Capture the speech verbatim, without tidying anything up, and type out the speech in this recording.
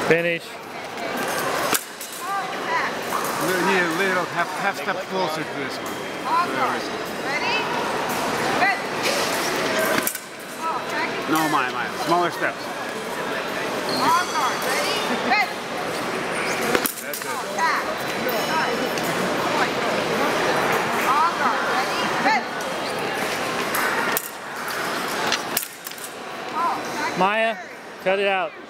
Finish. Here, little, half, half step closer to this one. Ready? Good. Oh, no, mine, mine. Smaller steps. On guard. Ready? Good. That's it. Oh, back. Nice. On guard. Ready? Good. Oh, back. Maya, cut it out.